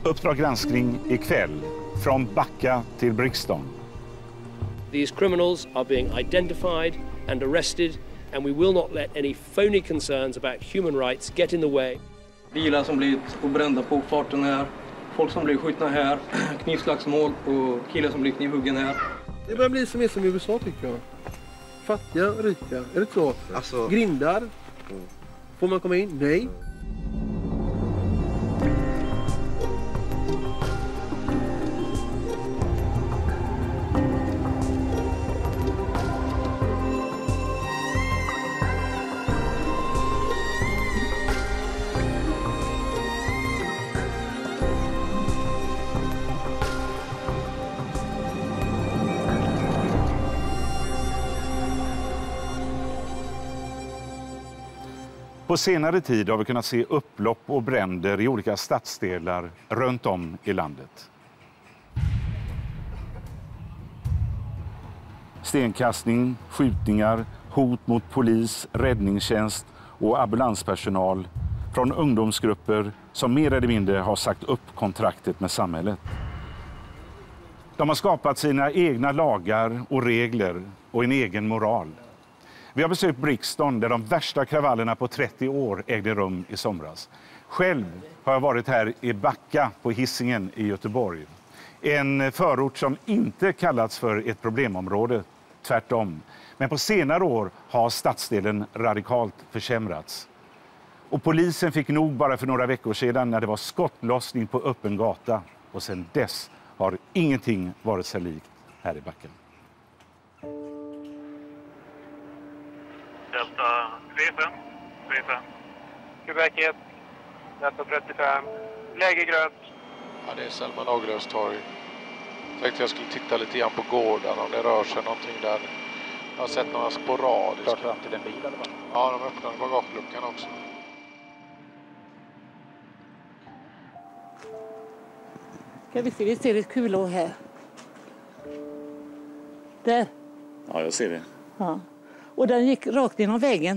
Uppdrag granskning ikväll från Backa till Brixton. These criminals are being identified and arrested, and we will not let any phony concerns about human rights get in the way. Bilar som blivit brända på farten här, folk som blir skjutna här, knivslagsmål och killar som blir knivhuggen här. Det börjar bli som i USA tycker jag. Fattiga, rika, är det inte så? Alltså... Grindar. Får man komma in? Nej. På senare tid har vi kunnat se upplopp och bränder i olika stadsdelar runt om i landet. Stenkastning, skjutningar, hot mot polis, räddningstjänst och ambulanspersonal från ungdomsgrupper som mer eller mindre har sagt upp kontraktet med samhället. De har skapat sina egna lagar och regler och en egen moral. Vi har besökt Brixton där de värsta kravallerna på 30 år ägde rum i somras. Själv har jag varit här i Backa på Hisingen i Göteborg. En förort som inte kallats för ett problemområde, tvärtom. Men på senare år har stadsdelen radikalt försämrats. Och polisen fick nog bara för några veckor sedan när det var skottlossning på öppen gata. Och sedan dess har ingenting varit sig likt här i Backa. Delta 35. Quebec 1. Delta 35. Läge grönt. Ja, det är Selma Lagerlöfs torg. Tänkte jag skulle titta lite grann på gården om det rör sig någonting där. Jag har sett några sporadiska. Klart fram till en bil eller vad? Ja, de öppnade bagageluckan också. Kan vi ser ett kulår här. Där. Ja, jag ser det. Ja. Och den gick rakt genom vägen.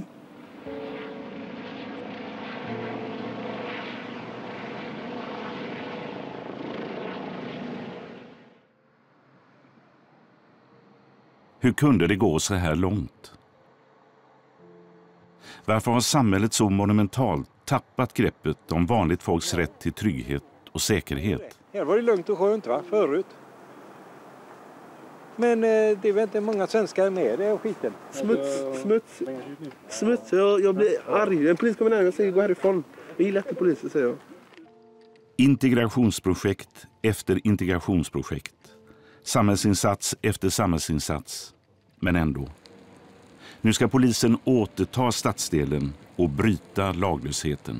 Hur kunde det gå så här långt? Varför har samhället så monumentalt tappat greppet om vanligt folks rätt till trygghet och säkerhet? Här var det lugnt och skönt förut. Men det är väl inte många svenskar med det och skiten. Smuts. Jag blir arg. En polis kommer närmare och säger gå härifrån. Vi gillar inte polisen, säger jag. Integrationsprojekt efter integrationsprojekt. Samhällsinsats efter samhällsinsats. Men ändå. Nu ska polisen återta stadsdelen och bryta laglösheten.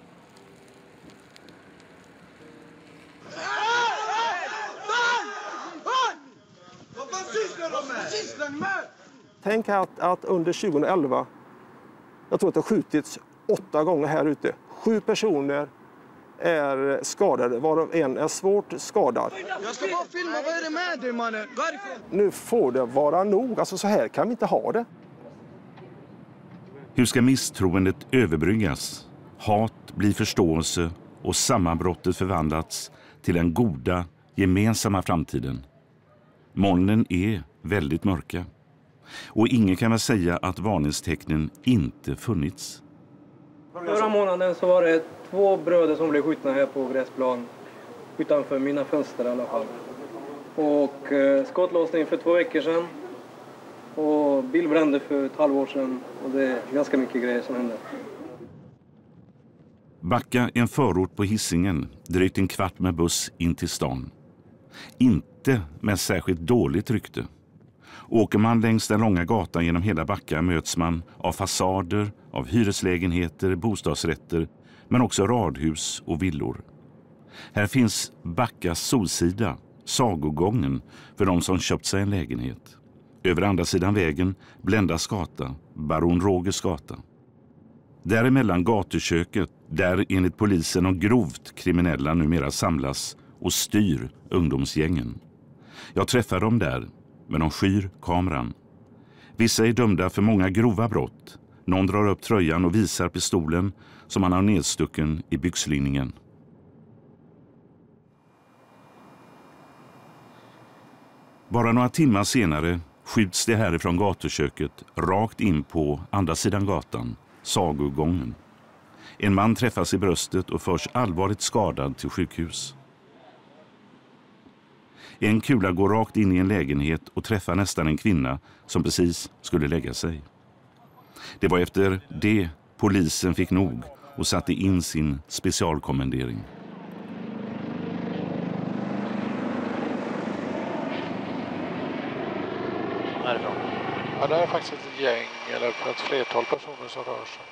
Tänk att under 2011, jag tror att det har skjutits 8 gånger här ute. 7 personer är skadade, varav en är svårt skadad. Jag ska bara filma, vad är det med dig mannen? Nu får det vara nog, alltså så här kan vi inte ha det. Hur ska misstroendet överbryggas? Hat blir förståelse och sammanbrottet förvandlats till den goda, gemensamma framtiden. Molnen är väldigt mörka. Och ingen kan väl säga att varningstecknen inte funnits. Förra månaden så var det 2 bröder som blev skjutna här på gräsplan. Utanför mina fönster i alla fall. Och skottlossning för 2 veckor sedan. Och bilbrände för ett halvår sedan. Och det är ganska mycket grejer som händer. Backa en förort på Hisingen, drygt en kvart med buss in till stan. Inte med särskilt dåligt rykte. Åker man längs den långa gatan genom hela Backa möts man av fasader, av hyreslägenheter, bostadsrätter, men också radhus och villor. Här finns Backas solsida, sagogången, för de som köpt sig en lägenhet. Över andra sidan vägen Bländas gata, Baron Rogers gata. Däremellan gatuköket, där enligt polisen och grovt kriminella numera samlas och styr ungdomsgängen. Jag träffar dem där, men de skyr kameran. Vissa är dömda för många grova brott. Någon drar upp tröjan och visar pistolen som han har nedstucken i byxlinningen. Bara några timmar senare skjuts det härifrån gatuköket rakt in på andra sidan gatan, Sagogången. En man träffas i bröstet och förs allvarligt skadad till sjukhus. En kula går rakt in i en lägenhet och träffar nästan en kvinna som precis skulle lägga sig. Det var efter det polisen fick nog och satte in sin specialkommendering. Ja, det är faktiskt ett gäng eller ett flertal personer som rör sig.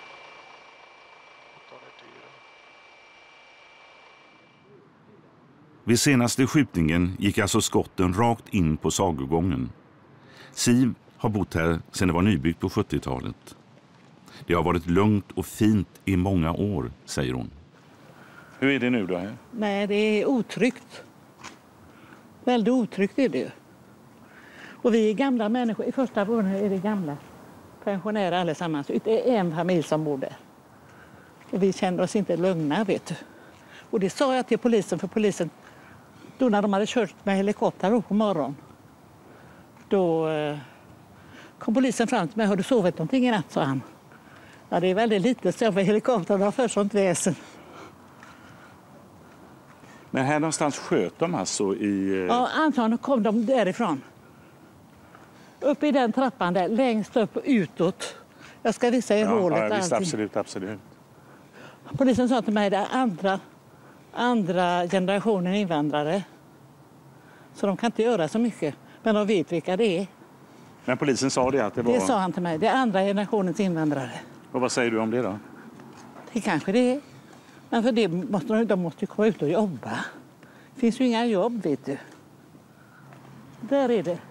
Vid senaste skjutningen gick alltså skotten rakt in på Sagogången. Siv har bott här sedan det var nybyggt på 70-talet. Det har varit lugnt och fint i många år, säger hon. Hur är det nu då här? Nej, det är otryggt. Väldigt otryggt är det ju. Och vi är gamla människor. I första våningen är det gamla pensionärer allesammans. Det är en familj som bor där. Och vi känner oss inte lugna, vet du. Och det sa jag till polisen, för polisen, då när de hade kört med helikopter på morgonen, då kom polisen fram till mig. Har du sovit någonting i natt, sa han. Ja, det är väldigt lite, så för helikoptern har för sånt väsen. Men här någonstans sköt de alltså i... Ja, antagligen kom de därifrån. Upp i den trappan där, längst upp och utåt. Jag ska visa er hålet. Ja, visst, absolut. Polisen sa till mig, det är andra generationen invandrare. Så de kan inte göra så mycket, men de vet vilka det är. Men polisen sa det att det var... Det sa han till mig, det är andra generationens invandrare. Och vad säger du om det då? Det kanske det är. Men för det måste de måste ju komma ut och jobba. Det finns ju inga jobb, vet du. Där är det.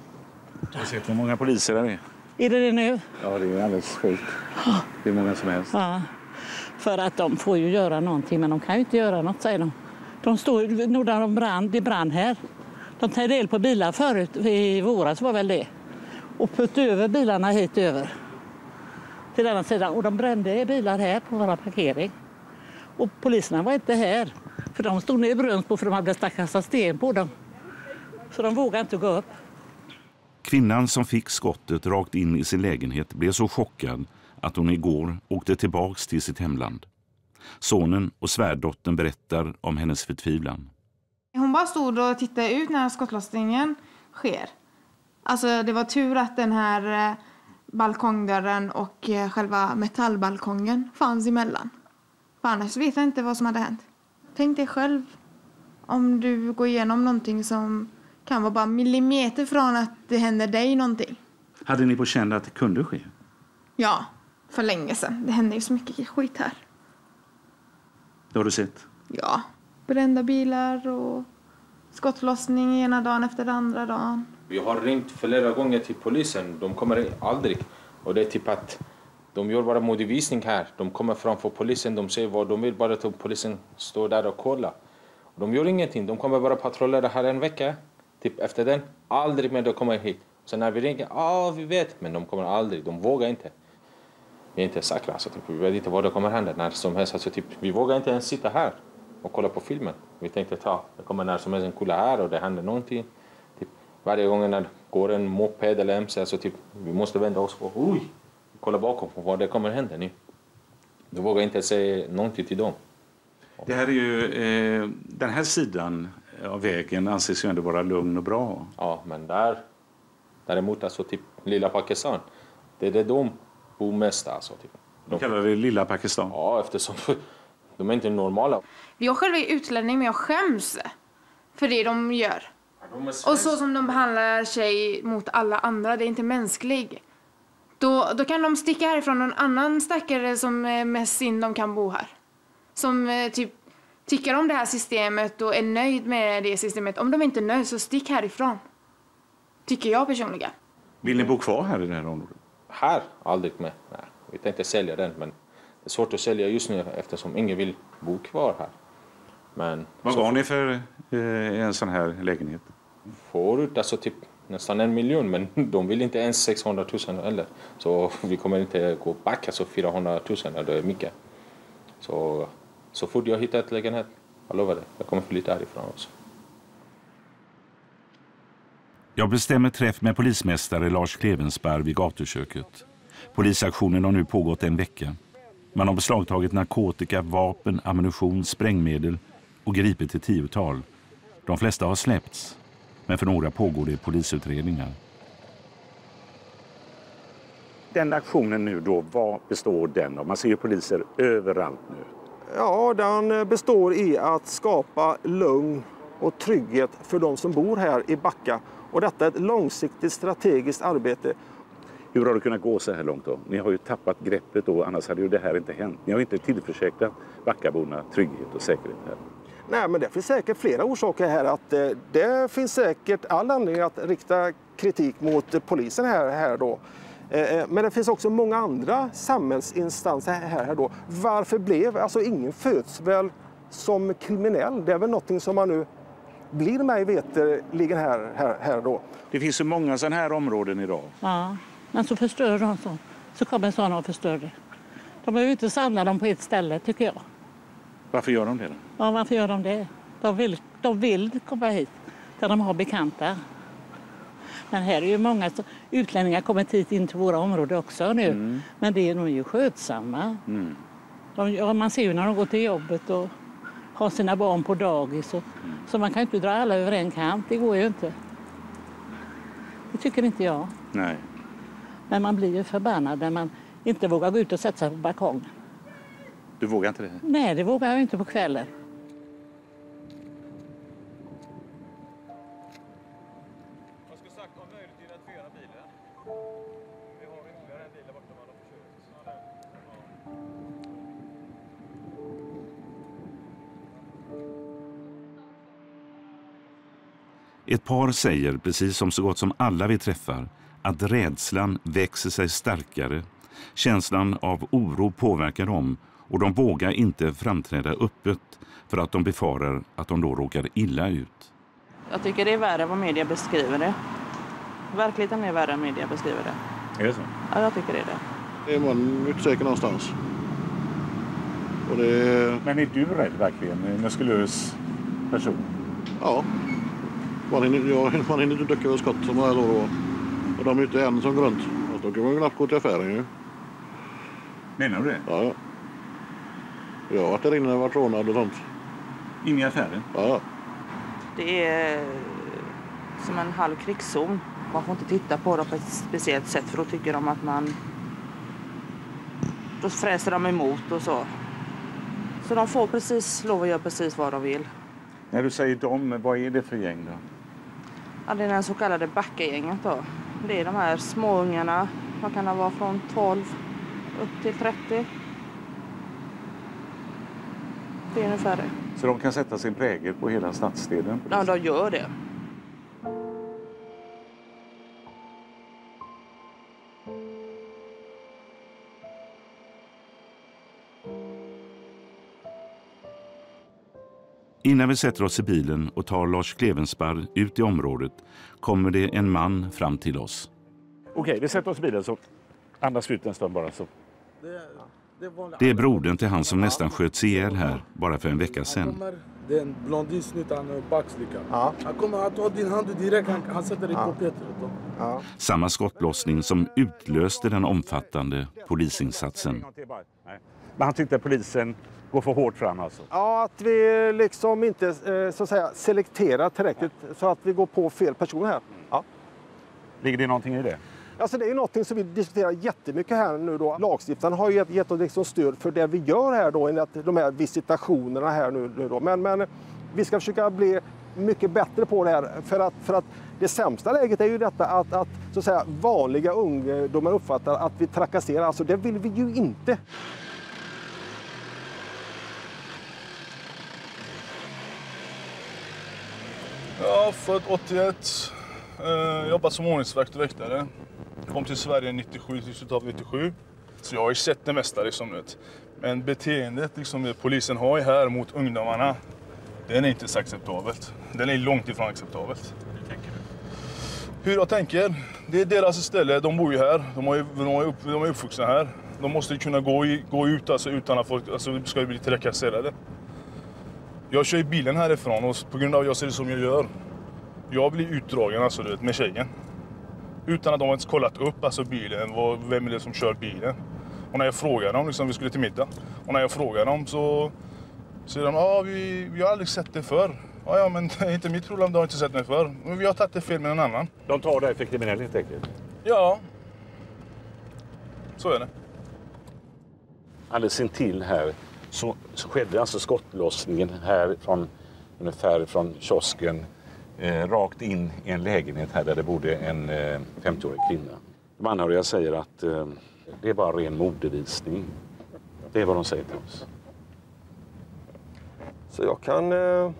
Jag ser hur många poliser det är. Är det nu? Ja, det är alldeles sjukt. Det är många som helst. Ja, för att de får ju göra någonting, men de kan ju inte göra något, säger de. De står nog där det brann här. De tar del på bilar förut, i våras var väl det. Och puttade över bilarna hit över. Till denna sidan. Och de brände bilar här på våra parkering. Och poliserna var inte här. För de stod ner i Brunnsbo för de hade kastat sten på dem. Så de vågade inte gå upp. Kvinnan som fick skottet rakt in i sin lägenhet blev så chockad att hon igår åkte tillbaks till sitt hemland. Sonen och svärdottern berättar om hennes förtvivlan. Hon bara stod och tittade ut när skottlossningen sker. Alltså det var tur att den här balkongdörren och själva metallbalkongen fanns emellan. För annars vet jag inte vad som hade hänt. Tänk dig själv om du går igenom någonting som kan vara bara millimeter från att det händer dig någonting. Hade ni på känn att det kunde ske? Ja, för länge sedan. Det händer ju så mycket skit här. Det har du sett? Ja, brända bilar och skottlossning ena dagen efter den andra dagen. Vi har ringt flera gånger till polisen. De kommer aldrig. Och det är typ att de gör bara modivisning här. De kommer framför polisen. De säger vad de vill. Bara att polisen står där och kollar. Och de gör ingenting. De kommer bara patrullera här en vecka. Typ efter den. Aldrig mer de kommer hit. Så när vi ringer. Vi vet. Men de kommer aldrig. De vågar inte. Vi är inte säkra. Alltså, typ, vi vet inte vad det kommer hända. När som helst. Alltså, typ, vi vågar inte ens sitta här och kolla på filmen. Vi tänkte det kommer när som helst en kula här och det händer någonting. Typ, varje gång när det går en moped eller MC. Alltså, typ, vi måste vända oss och kolla bakom på vad det kommer hända nu. Vi vågar inte säga någonting till dem. Det här är ju, den här sidan av vägen anses ju ändå vara lugn och bra. Ja, men däremot alltså typ lilla Pakistan. Det är det de bor mest alltså. Typ. De kallar det lilla Pakistan? Ja, eftersom de är inte normala. Jag själv är utlänning men jag skäms för det de gör. Och så som de behandlar sig mot alla andra, det är inte mänskligt. Då kan de sticka härifrån någon annan stackare som är mest synd de kan bo här. Som typ tycker om det här systemet och är nöjd med det systemet. Om de inte är nöjd så stick härifrån. Tycker jag personligen. Vill ni bo kvar här i det här området? Här? Aldrig med. Nej, vi tänkte sälja den men det är svårt att sälja just nu eftersom ingen vill bo kvar här. Men vad var ni för en sån här lägenhet? Förut alltså typ nästan 1 miljon men de vill inte ens 600 000 eller. Så vi kommer inte gå back alltså 400 000 det är mycket. Så fort jag hittar ett lägenhet, jag lovar det. Jag kommer flytta härifrån också. Jag bestämmer träff med polismästare Lars Klevensberg vid gatuköket. Polisaktionen har nu pågått en vecka. Man har beslagtagit narkotika, vapen, ammunition, sprängmedel och gripit ett 10-tal. De flesta har släppts, men för några pågår det polisutredningar. Den aktionen nu då, vad består den av? Man ser ju poliser överallt nu. Ja, den består i att skapa lugn och trygghet för de som bor här i Backa. Och detta är ett långsiktigt strategiskt arbete. Hur har det kunnat gå så här långt då? Ni har ju tappat greppet då, annars hade ju det här inte hänt. Ni har inte tillförsäkrat Backaborna trygghet och säkerhet här. Nej, men det finns säkert flera orsaker här. Att det finns säkert all anledning att rikta kritik mot polisen här då. Men det finns också många andra samhällsinstanser här då. Varför blev, alltså ingen föds väl som kriminell? Det är väl någonting som man nu blir mig veterligen här då. Det finns så många sådana här områden idag. Ja, men så förstör de så kommer sådana och förstör det. De behöver inte samla dem på ett ställe, tycker jag. Varför gör de det då? Ja, varför gör de det? De vill komma hit där de har bekanta. Men här är ju många utlänningar kommit hit in till våra områden också nu. Mm. Men de är ju skötsamma. Mm. Man ser ju när de går till jobbet och har sina barn på dagis. Så man kan inte dra alla över en kant, det går ju inte. Det tycker inte jag. Nej. Men man blir ju förbannad när man inte vågar gå ut och sätta sig på balkongen. Du vågar inte det? Nej, det vågar jag inte på kvällen. Ett par säger, precis som så gott som alla vi träffar, att rädslan växer sig starkare. Känslan av oro påverkar dem och de vågar inte framträda öppet för att de befarar att de då råkar illa ut. Jag tycker det är värre vad media beskriver det. Verkligheten är värre än media beskriver det. Är det så? Ja, jag tycker det är det. Det är man inte säker någonstans. Och det... Men är du rädd verkligen? En muskulös person? Ja. Man hinner inte ducka över skott som här då. Och de är inte en som går runt. Då kan man knappt gå till affären ju. Menar du det? Ja. Jag har varit där inne och varit rånad och sånt. In i affären? Ja. Det är som en halv krigszon. Man får inte titta på det på ett speciellt sätt för då tycker de att man... Då fräser de emot och så. Så de får precis lov att göra precis vad de vill. När du säger dem, vad är det för gäng då? Ja, det är den så kallade Backa-gänget då. Det är de här småungarna. Man kan vara från 12 upp till 30. Det är ungefär det. Så de kan sätta sin prägel på hela stadsdelen? Ja, de gör det. Innan vi sätter oss i bilen och tar Lars Klevensberg ut i området kommer det en man fram till oss. Okej, vi sätter oss i bilen så andas ut en stund bara så. Det är brodern till han som nästan sköts ihjäl här bara för en vecka sedan. Det är en blondis utan backslickan. Ja. Han kommer att ta din hand direkt, han sätter dig på Petret. Ja. Samma skottlossning som utlöste den omfattande polisinsatsen. Men han tyckte att polisen går för hårt fram alltså? Ja, att vi liksom inte så att säga selekterar tillräckligt så att vi går på fel person här. Ja. Ligger det någonting i det? Alltså det är ju någonting som vi diskuterar jättemycket här nu då. Lagstiftaren har ju gett oss liksom stöd för det vi gör här då, enligt de här visitationerna här nu då. Men vi ska försöka bli mycket bättre på det här för att det sämsta läget är ju detta att så att säga vanliga ungdomar uppfattar att vi trakasserar. Alltså det vill vi ju inte. Ja, född 81. Jobbat som ordningsvakt och väktare. Kom till Sverige 97 till slutet av 97. Så jag har ju sett det mesta liksom nu. Men beteendet liksom polisen har här mot ungdomarna, den är inte så acceptabelt. Den är långt ifrån acceptabelt. Hur tänker du? Hur jag tänker? Det är deras ställe, de bor ju här. De är uppvuxna här. De måste kunna gå ut alltså, utan att folk ska bli trakasserade. Jag kör i bilen härifrån och på grund av att jag ser det som jag gör Jag blir utdragen alltså, du vet, med tjejen. Utan att de ens kollat upp alltså bilen, vem är det som kör bilen. Och när jag frågar dem, liksom, vi skulle till middag. Och när jag frågar dem så säger de, vi har aldrig sett det förr. Ja, men det är inte mitt problem, de har inte sett mig förr. Men vi har tagit det fel med en annan. De tar det för kriminellt helt enkelt? Ja, så är det. Alldeles intill här så skedde alltså skottlossningen här ungefär från kiosken rakt in i en lägenhet här där det bodde en 50-årig kvinna. De anhöriga säger att det är bara ren modevisning. Det är vad de säger till oss. Så jag kan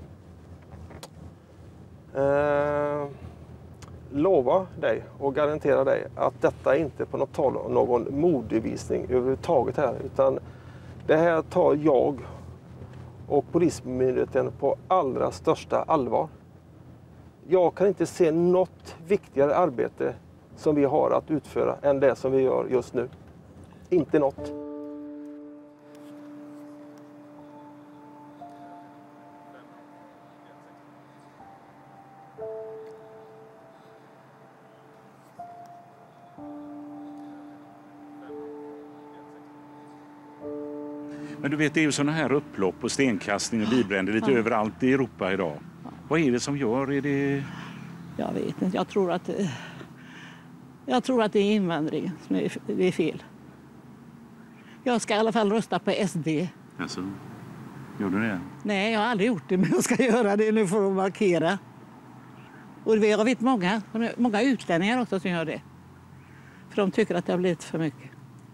lova dig och garantera dig att detta inte på något tal om någon modevisning överhuvudtaget här, utan det här tar jag och polismyndigheten på allra största allvar. Jag kan inte se något viktigare arbete som vi har att utföra än det som vi gör just nu. Inte något. Men du vet, det är ju sådana här upplopp och stenkastning och bilbränder lite överallt i Europa idag. Vad är det som gör? Är det... Jag vet inte. Jag tror att det är invandringen som är fel. Jag ska i alla fall rösta på SD. Alltså, gör du det? Nej, jag har aldrig gjort det, men jag ska göra det nu för att markera. Och jag vet många utlänningar också som gör det. För de tycker att det har blivit för mycket.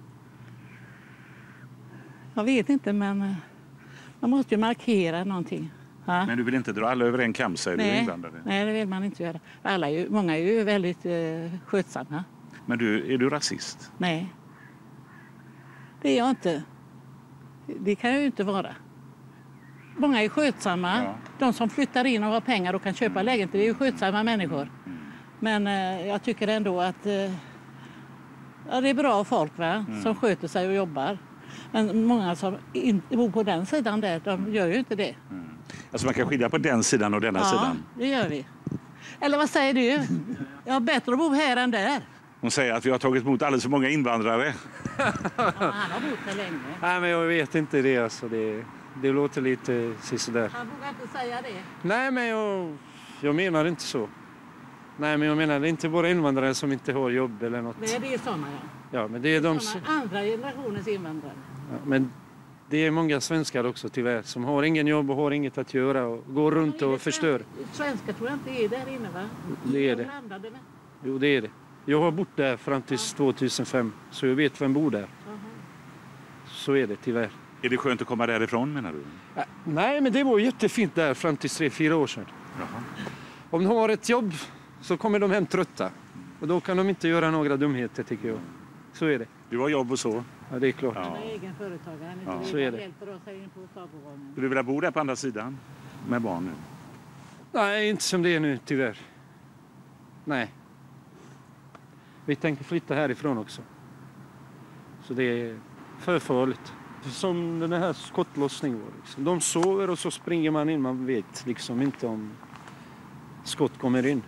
Jag vet inte, men man måste ju markera någonting. Ha? Men du vill inte dra alla över en kam, säger du, invandrare? Nej, det vill man inte göra. Många är ju väldigt skötsamma. Men är du rasist? Nej, det är jag inte. Det kan jag ju inte vara. Många är skötsamma. Ja. De som flyttar in och har pengar och kan köpa lägenhet, det är ju skötsamma människor. Men jag tycker ändå att det är bra folk, va? Som sköter sig och jobbar. Men många som inte bor på den sidan där, de gör ju inte det. Alltså man kan skilja på den sidan och denna sidan? Ja, det gör vi. Eller vad säger du? Jag har bättre att bo här än där. Hon säger att vi har tagit emot alldeles för många invandrare. Ja, han har bott här länge. Nej, men jag vet inte det. Alltså, det låter lite sådär. Han vågar inte säga det. Nej, men jag menar inte så. Nej, men jag menar det är inte bara invandrare som inte har jobb eller något. Nej, det är sådana, ja. Ja, men det är de andra generationens invandrare. Ja, men det är många svenskar också tyvärr som har ingen jobb och har inget att göra och går runt och förstör. Svenskar tror jag inte är där inne, va? Det är det. Jo, det är det. Jag har bott där fram till 2005, så jag vet vem bor där. Så är det tyvärr. Är det skönt att komma därifrån, menar du? Nej, men det var jättefint där fram till 3-4 år sedan. Jaha. Om de har ett jobb så kommer de hem trötta. Och då kan de inte göra några dumheter, tycker jag. Så är det. Du har jobb och så? Ja, det är klart. Han är egen företagare. Han så är det. Hjälper oss här in på Sagovåningen. Du vill bo där på andra sidan med barn nu? Nej, inte som det är nu, tyvärr. Nej. Vi tänker flytta härifrån också. Så det är för farligt. Som den här skottlossningen var. Liksom. De sover och så springer man in. Man vet liksom inte om skott kommer in.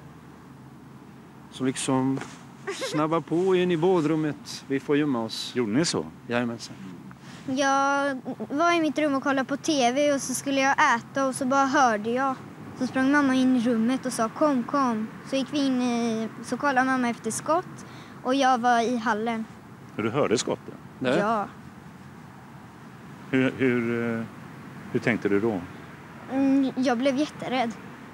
Så liksom snabba på in i badrummet. Vi får gömma oss. Gjorde ni så? Jajamensan. Jag var i mitt rum och kollade på tv och så skulle jag äta och så bara hörde jag. Så sprang mamma in i rummet och sa kom. Så gick vi in så kollade mamma efter skott och jag var i hallen. Du hörde skotten? Ja. Hur tänkte du då? Jag blev jätterädd.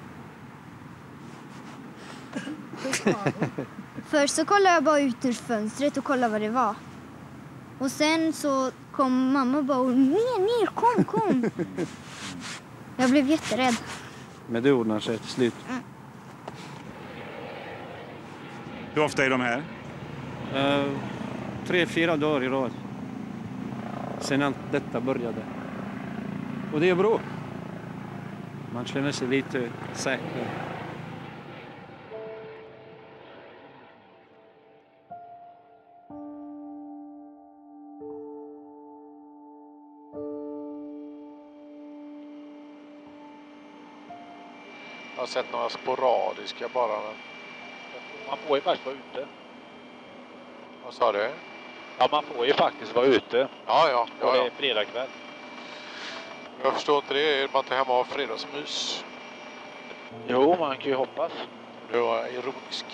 Först så kollade jag bara ut ur fönstret och kollade vad det var. Och sen så kom mamma och bara ner, kom. Jag blev jätterädd. Men det ordnar sig till slut. Hur ofta är de här? 3-4 dagar i rad. Sen allt detta började. Och det är bra. Man känner sig lite säker. Jag har sett några sporadiska bara. Men... Man får ju faktiskt vara ute. Vad sa du? Ja, man får ju faktiskt vara ute. Ja. Och det är fredag kväll. Jag förstår inte det. Är man inte hemma och har fredagsmys? Jo, man kan ju hoppas. Du var ironisk.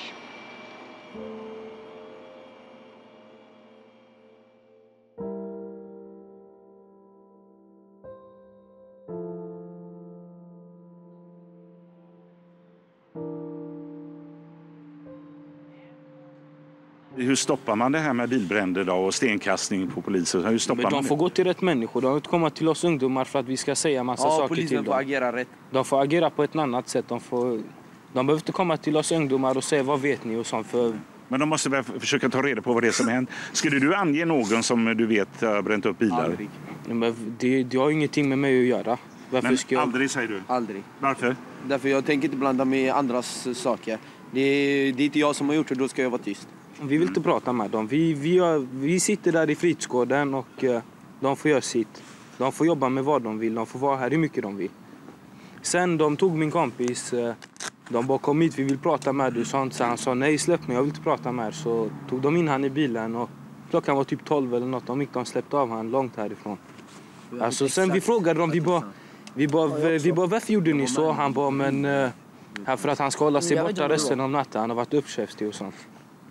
Hur stoppar man det här med bilbränder då och stenkastning på polisen? Hur stoppar man de får gå till rätt människor. De får inte komma till oss ungdomar för att vi ska säga massa saker till dem. Polisen får agera rätt. De får agera på ett annat sätt. De behöver inte komma till oss ungdomar och säga vad vet ni och sånt. Men de måste väl försöka ta reda på vad det är som hänt. Skulle du ange någon som du vet har bränt upp bilar? Aldrig. Men det har ingenting med mig att göra. Men aldrig säger du? Aldrig. Varför? Därför jag tänker inte blanda med andras saker. Det är inte jag som har gjort det, då ska jag vara tyst. Vi vill inte prata med dem. Vi sitter där i fritidsgården och de får göra sitt. De får jobba med vad de vill. De får vara här hur mycket de vill. Sen de tog min kompis. De bara kom hit, vi vill prata med dig. Så han sa nej, släpp mig, jag vill inte prata med er. Så tog de in han i bilen och klockan var typ 12 eller något. De släppte av han långt härifrån. Alltså, sen vi frågade dem, vi bara varför gjorde ni så? Han bara, men här för att han ska hålla sig borta resten av natten. Han har varit uppkäftig och sånt.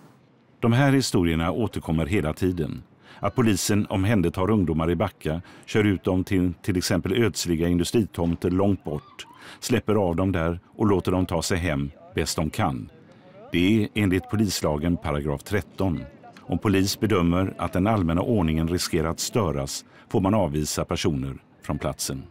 De här historierna återkommer hela tiden. Att polisen omhändertar ungdomar i Backa, kör ut dem till exempel ödsliga industritomter långt bort, släpper av dem där och låter dem ta sig hem bäst de kan. Det är enligt polislagen paragraf 13. Om polis bedömer att den allmänna ordningen riskerar att störas får man avvisa personer från platsen.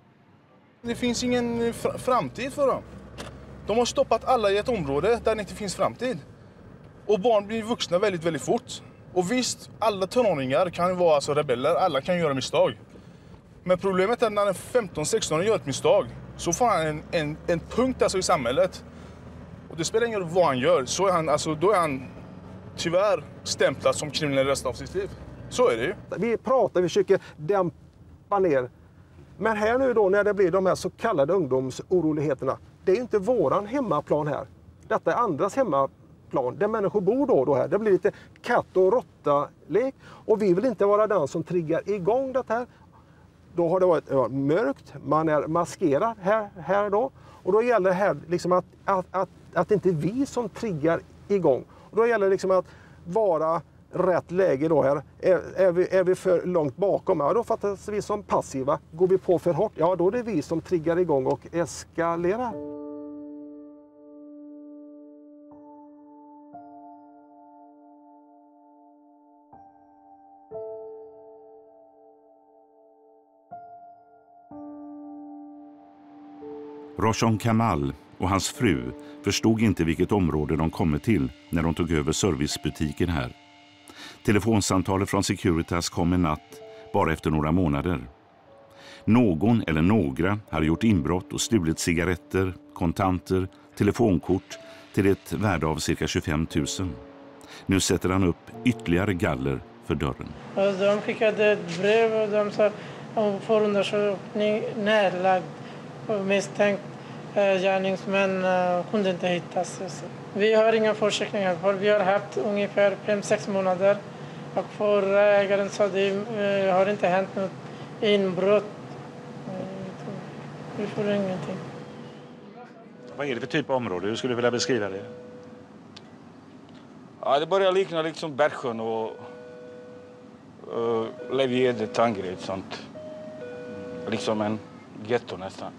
Det finns ingen framtid för dem. De har stoppat alla i ett område där det inte finns framtid. Och barn blir vuxna väldigt, väldigt fort. Och visst, alla tonåringar kan vara alltså rebeller, alla kan göra misstag. Men problemet är när en 15-16-åring gör ett misstag så får han en punkt alltså i samhället. Och det spelar ingen roll vad han gör, så är han, alltså, då är han tyvärr stämplad som kriminell resten av sitt liv. Så är det ju. Vi pratar, vi försöker dämpa ner. Men här nu då när det blir de här så kallade ungdomsoroligheterna, det är inte våran hemmaplan här. Detta är andras hemmaplan, där människor bor då här. Det blir lite katt- och råtta-lek och vi vill inte vara den som triggar igång det här. Då har det varit mörkt, man är maskerad här då. Och då gäller det här liksom att inte vi som triggar igång. Och då gäller det liksom att vara rätt läge då här. Är vi för långt bakom, ja, då fattas vi som passiva. Går vi på för hårt, ja då är det vi som triggar igång och eskalerar. Roshan Kamal och hans fru förstod inte vilket område de kommit till när de tog över servicebutiken här. Telefonsamtalet från Securitas kom en natt, bara efter några månader. Någon eller några hade gjort inbrott och stulit cigaretter, kontanter, telefonkort till ett värde av cirka 25 000. Nu sätter han upp ytterligare galler för dörren. De skickade ett brev och de sa att förundersökning närlagd och misstänkt gärningsmän kunde inte hittas. Vi har inga försäkringar för vi har haft ungefär 5-6 månader och för ägaren sa det har inte hänt något inbrott. Vi får ingenting. Vad är det för typ av område? Hur skulle du vilja beskriva det? Ja, det börjar likna liksom Bergsjön och Levjede, Tangred, sånt. Liksom en getto nästan.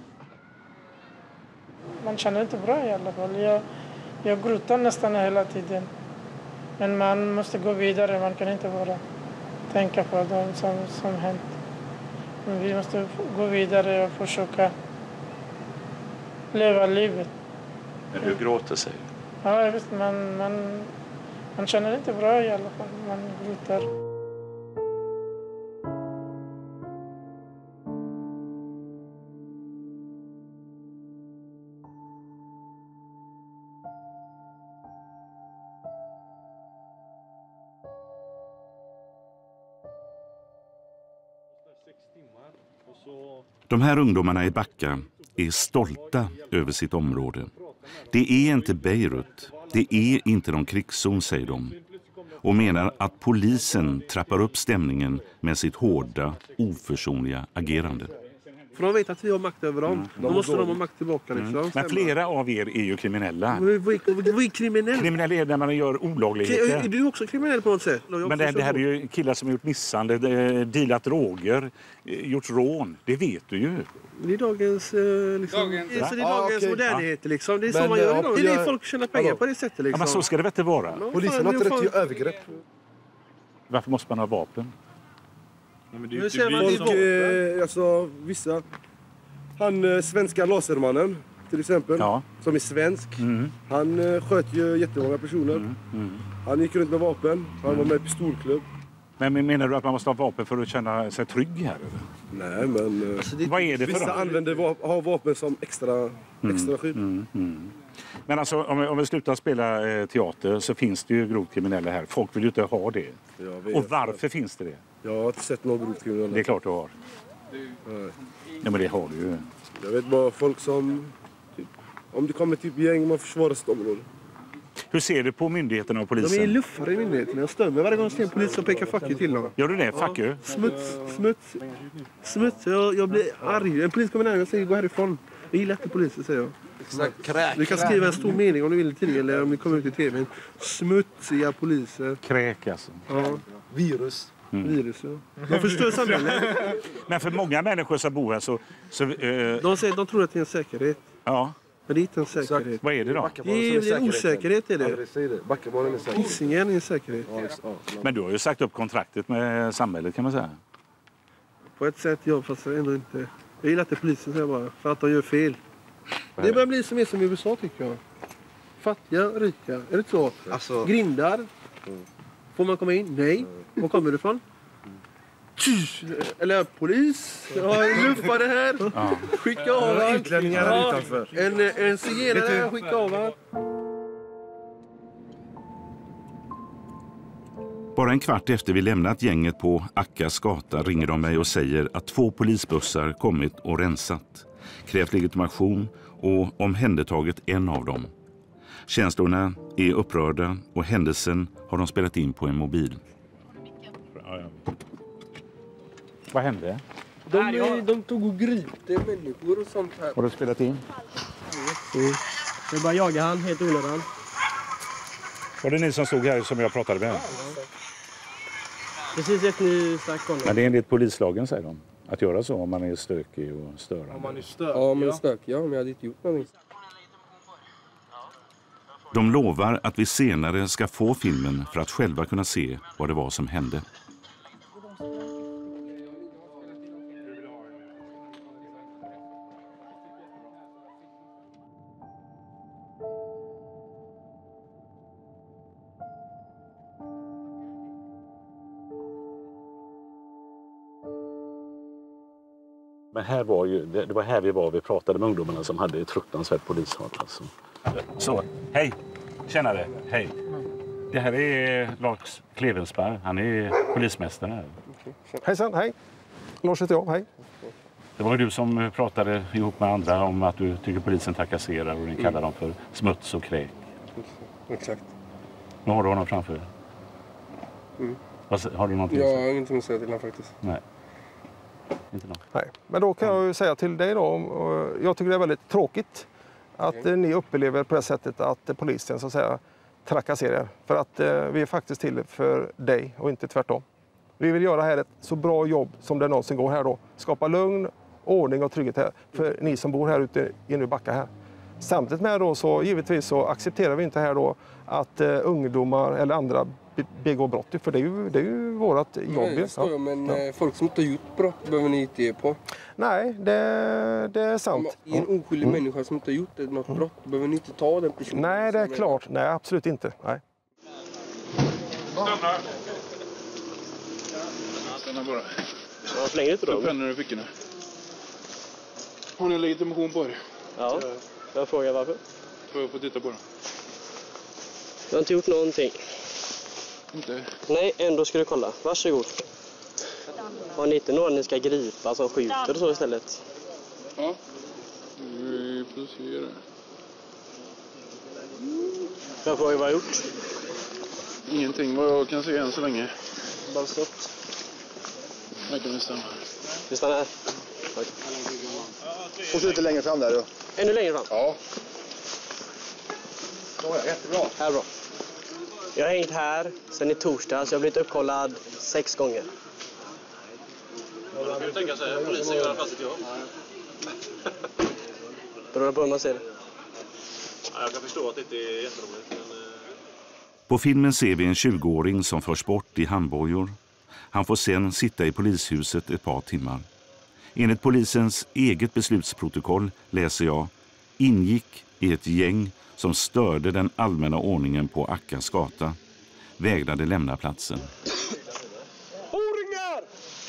Man känner inte bra i alla fall. Jag gråter nästan hela tiden. Men man måste gå vidare. Man kan inte bara tänka på det som hänt. Men vi måste gå vidare och försöka leva livet. Men du gråter sig? Ja, visst. Man känner inte bra i alla fall. Man gråter. De här ungdomarna i Backa är stolta över sitt område. Det är inte Beirut, det är inte någon krigszon, säger de. Och menar att polisen trappar upp stämningen med sitt hårda, oförsonliga agerande. För de vet att vi har makt över dem. Då måste de ha makt tillbaka. Liksom. Men flera av er är ju kriminella. Vad är kriminell? Kriminell är när man gör olagligheter. Är du också kriminell på något sätt? Men det här är ju killar som har gjort misshandel, dealat droger, gjort rån. Det vet du ju. Det är dagens, så det är dagens modernhet. Liksom. Det är så man gör idag. Det är det folk tjänar pengar på det sättet. Liksom. Ja, men så ska det väl inte vara? Polisen har inte rätt till övergrepp. Varför måste man ha vapen? Nu ser man alltså vissa. Han svenska lasermannen till exempel, som är svensk. Han sköt ju jättemånga personer. Han gick runt med vapen. Han var med i pistolklubb. Men menar du att man måste ha vapen för att känna sig trygg här? Eller? Nej, men vad är det för vissa har vapen som extra skydd. Men alltså, om vi slutar spela teater så finns det ju grovt kriminella här. Folk vill ju inte ha det. Och varför finns det? Jag har inte sett någon grovt kriminella. Det är klart du har. Nej. Ja, men det har du ju. Jag vet bara folk som... Typ, om det kommer typ gäng, man försvarar sitt område. Hur ser du på myndigheterna och polisen? De är luffare i myndigheterna. Jag stör mig varje gång jag ser en polis som pekar fuck you till dem. Gör du det? Fuck you? Smuts. Jag blir arg. En polis kommer nära och säger gå härifrån. Jag gillar inte polisen, säger jag. Kräk. Du kan skriva en stor mening om du vill i tidningen eller om ni kommer ut i tv. Smutsiga poliser. Kräk alltså. Ja. Virus. Virus, ja. De förstör samhället. Men för många människor som bor här så de tror att det är en säkerhet. Ja. Men det är inte en säkerhet. Vad är det då? Det är en osäkerhet, är det. Hisingen är en säkerhet. Men du har ju sagt upp kontraktet med samhället, kan man säga. På ett sätt, ja, fast ändå inte. Jag gillar inte polisen, säger jag bara. För att de gör fel. Det börjar bli som i USA, tycker jag. Fattiga, rika. Är det så? Alltså... Grindar. Får man komma in? Nej. Var kommer du ifrån? Eller polis. Ja, luffare här. Skicka av han. Utlänningar utanför. En zigenare, skicka av han. Bara en kvart efter vi lämnat gänget på Akkas gata ringer de mig och säger att 2 polisbussar kommit och rensat, krävt legitimation och omhändertagit en av dem. Känslorna är upprörda och händelsen har de spelat in på en mobil. Vad hände? De tog och gripte människor och sånt här. Har du spelat in? Jag bara jaga han helt onödan. Var det ni som stod här som jag pratade med? Precis efter ni stack om. Men det är enligt polislagen, säger de. Att göra så om man är stökig och störande. Om man är stökig? Ja, om man är stökig, ja. Men jag hade inte gjort någonting. De lovar att vi senare ska få filmen för att själva kunna se vad det var som hände. Men här var ju, det var här vi pratade med ungdomarna som hade ett fruktansvärt polishat. Alltså. Så, hej! Tjenare, hej! Det här är Lars Klevensberg, han är polismästare här. Hejsan, hej! Lars heter jag, hej! Det var du som pratade ihop med andra om att du tycker polisen trakasserar och ni kallar dem för smuts och kräk. Exakt. Nu har du honom framför dig. Har du någonting? Jag har ingenting att säga till honom faktiskt. Nej. Inte något. Nej, men då kan jag ju säga till dig då, jag tycker det är väldigt tråkigt att ni upplever på det sättet att polisen så att säga trakasserar. För att vi är faktiskt till för dig och inte tvärtom. Vi vill göra här ett så bra jobb som det någonsin går här då. Skapa lugn, ordning och trygghet här för ni som bor här ute i Nybacka här. Samtidigt med då så givetvis så accepterar vi inte här då att ungdomar eller andra begår brott. För det är ju vårt jobb. Nej, jag men folk som inte har gjort brott behöver ni inte ge på. Nej, det är sant. En oskyldig människa som inte har gjort något brott behöver ni inte ta den personen. Nej, det är klart. Nej, absolut inte. Nej. Stanna bara. Ja, släng ut då. Pennor i fickorna. Har ni legitimation på er? Ja, jag frågar varför. Får jag få titta på den? Jag har inte gjort någonting. Inte? Nej, ändå ska du kolla. Varsågod. Har ni inte någon ni ska gripa som skjuter och så istället? Ja. Jag frågar vad jag har gjort. Ingenting vad jag kan se än så länge. Bara stått. Här kan vi stanna. Vi stannar här. Tack. Och så lite längre fram där då. Ännu längre fram? Ja. Så är jättebra. Här bra. Jag har hängt här sedan i torsdag, så jag har blivit uppkollad 6 gånger. Man kan ju tänka sig att polisen gör fast ett jobb. Beror på hur man ser det. Ja, jag kan förstå att det inte är jätteroligt. Men... På filmen ser vi en 20-åring som förs bort i handbojor. Han får sen sitta i polishuset ett par timmar. Enligt polisens eget beslutsprotokoll läser jag: ingick i ett gäng som störde den allmänna ordningen på Ackas gata. Vägrade lämna platsen. Horingar!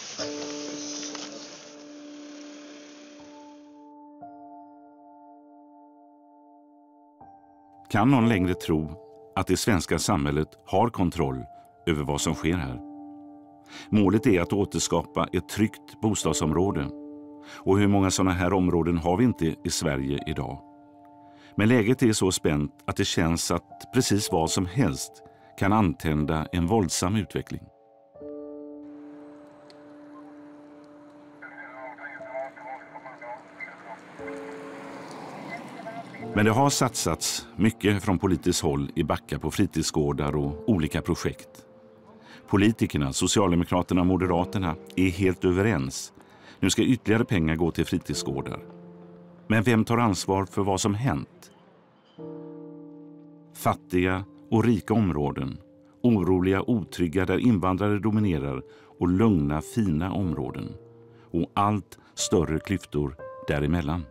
Kan någon längre tro att det svenska samhället har kontroll över vad som sker här? Målet är att återskapa ett tryggt bostadsområde. Och hur många sådana här områden har vi inte i Sverige idag? Men läget är så spänt att det känns att precis vad som helst kan antända en våldsam utveckling. Men det har satsats mycket från politiskt håll i Backa på fritidsgårdar och olika projekt. Politikerna, Socialdemokraterna och Moderaterna är helt överens. Nu ska ytterligare pengar gå till fritidsgårdar. Men vem tar ansvar för vad som hänt? Fattiga och rika områden, oroliga och otrygga där invandrare dominerar och lugna, fina områden. Och allt större klyftor däremellan.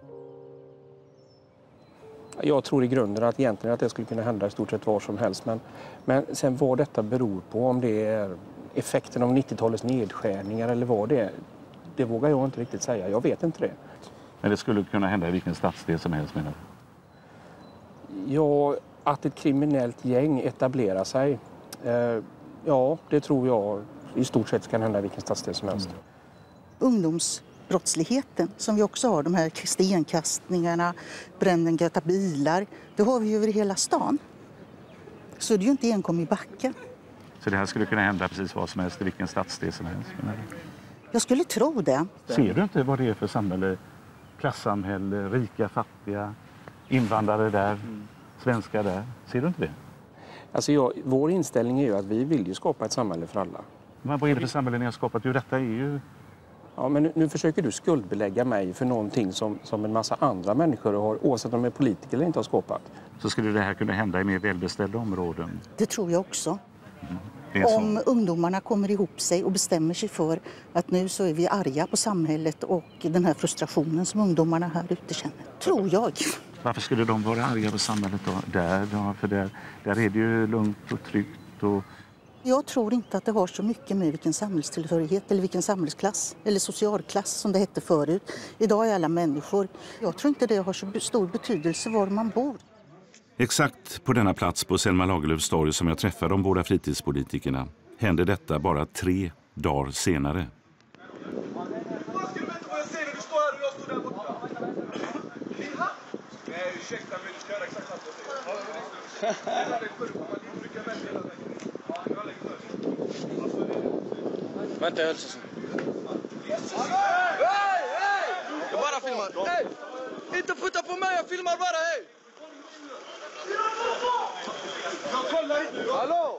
Jag tror i grunden att egentligen att det skulle kunna hända i stort sett var som helst. Men sen vad detta beror på, om det är effekten av 90-talets nedskärningar eller vad det är, det vågar jag inte riktigt säga. Jag vet inte det. Men det skulle kunna hända i vilken stadsdel som helst, menar du? Ja, att ett kriminellt gäng etablerar sig, ja, det tror jag i stort sett kan hända i vilken stadsdel som helst. Ungdomsbrottsligheten som vi också har, de här stenkastningarna, bränden av bilar, det har vi ju över hela stan. Så det är ju inte enkom i Backa. Så det här skulle kunna hända precis vad som helst i vilken stadsdel som helst? Jag skulle tro det. Ser du inte vad det är för samhälle? Klassamhälle, rika, fattiga, invandrare där, svenskar där. Ser du inte det? Alltså vår inställning är ju att vi vill ju skapa ett samhälle för alla. Men vad är det för samhälle ni har skapat? Jo, detta är ju... Ja, men nu försöker du skuldbelägga mig för någonting som en massa andra människor har, oavsett om de är politiker eller inte, har skapat. Så skulle det här kunna hända i mer välbeställda områden? Det tror jag också. Om ungdomarna kommer ihop sig och bestämmer sig för att nu så är vi arga på samhället och den här frustrationen som ungdomarna här ute känner. Tror jag. Varför skulle de vara arga på samhället då? För där är det ju lugnt och tryggt och... Jag tror inte att det har så mycket med vilken samhällstillhörighet eller vilken samhällsklass eller socialklass som det hette förut. Idag är alla människor. Jag tror inte det har så stor betydelse var man bor. Exakt på denna plats på Selma Lagerlöfs torg som jag träffade de båda fritidspolitikerna hände detta bara 3 dagar senare. Vänta, jag hälsar. Jag bara filmar. Hej! Inte fota på mig, jag filmar bara, hej! Jag kollar inte! Hallå!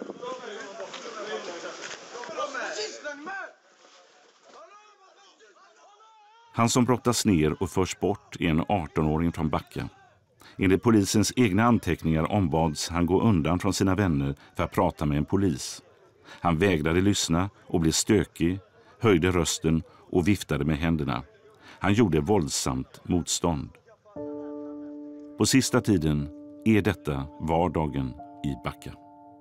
Han som brottas ner och förs bort är en 18-åring från Backa. Enligt polisens egna anteckningar ombads han gå undan från sina vänner för att prata med en polis. Han vägrade lyssna och blev stökig, höjde rösten och viftade med händerna. Han gjorde våldsamt motstånd. På sista tiden är detta vardagen i Backa.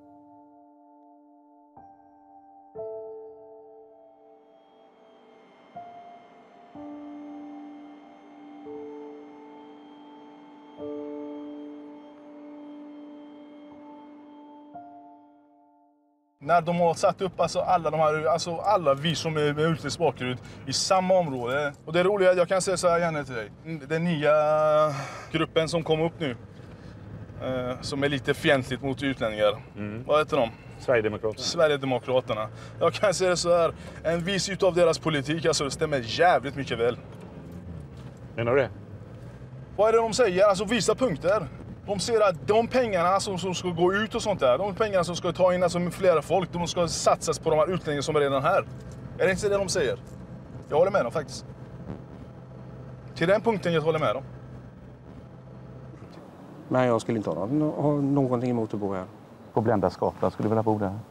När de har satt upp alla vi som är med utländsk bakgrund i samma område. Och det är roligt, jag kan säga så här gärna till dig. Den nya gruppen som kom upp nu. som är lite fientligt mot utlänningar. Vad heter de? Sverigedemokraterna. Jag kan säga så här, en viss utav deras politik, alltså det stämmer jävligt mycket väl. Menar du det? Vad är det de säger? Alltså vissa punkter. De säger att de pengarna som ska gå ut och sånt där, de pengarna som ska ta in alltså med flera folk, de ska satsas på de här utlänningarna som är redan här. Är det inte det de säger? Jag håller med dem faktiskt. Till den punkten jag håller med dem. Men jag skulle inte ha någonting emot att bo här. På Bländaskapet skulle du vilja bo där?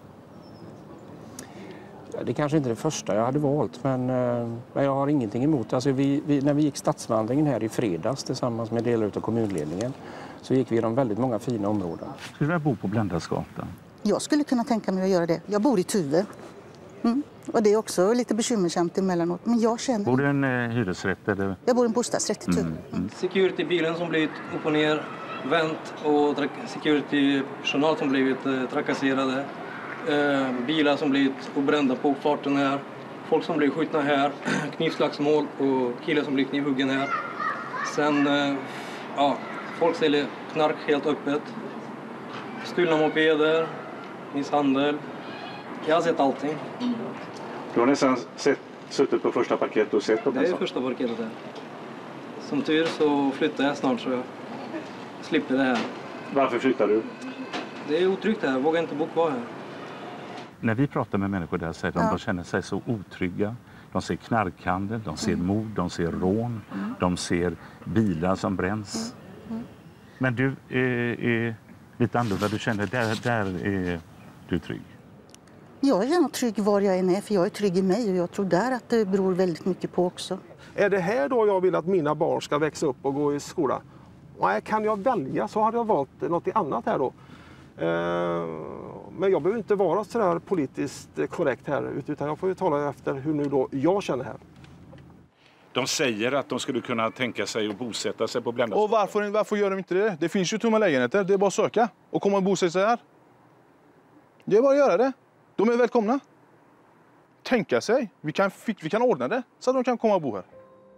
Det kanske inte är det första jag hade valt, men jag har ingenting emot. Alltså när vi gick stadsvandringen här i fredags tillsammans med delar av kommunledningen så gick vi i de väldigt många fina områden. Skulle du vilja bo på Bländaskapet? Jag skulle kunna tänka mig att göra det. Jag bor i Tuve. Och det är också lite bekymmersamt emellanåt. Men jag känner... Bor du i en hyresrätt? Eller? Jag bor i en bostadsrätt i Tuve. Security-bilen som blivit upp och ner, vänt och security-personal som blivit trakasserade. Bilar som blivit brända på farten här. Folk som blivit skjutna här. Knivslagsmål och killar som blivit knivhuggen här. Sen, folk säljer knark helt öppet. Stulna mopeder, misshandel. Jag har sett allting. Du har nästan suttit på första parkett och sett på det? Det är första parkettet här. Som tur så flyttar jag snart så jag slipper det här. Varför flyttar du? Det är otryggt här, jag vågar inte bo kvar här. När vi pratar med människor där säger de känner sig så otrygga. De ser knarkhandel, de ser mord, de ser rån, de ser bilar som bränns. Men du är lite annorlunda, du känner där är du trygg? Jag är nog trygg var jag än är, för jag är trygg i mig och jag tror där att det beror väldigt mycket på också. Är det här då jag vill att mina barn ska växa upp och gå i skola? Nej, kan jag välja så hade jag valt något annat här då. Men jag behöver inte vara så där politiskt korrekt här, utan jag får ju tala efter hur nu då jag känner här. De säger att de skulle kunna tänka sig att bosätta sig på Bländaskapet. Och varför gör de inte det? Det finns ju tomma lägenheter, det är bara att söka och komma och bosätta sig här. Det är bara att göra det. De är välkomna. Tänka sig, vi kan ordna det så att de kan komma och bo här.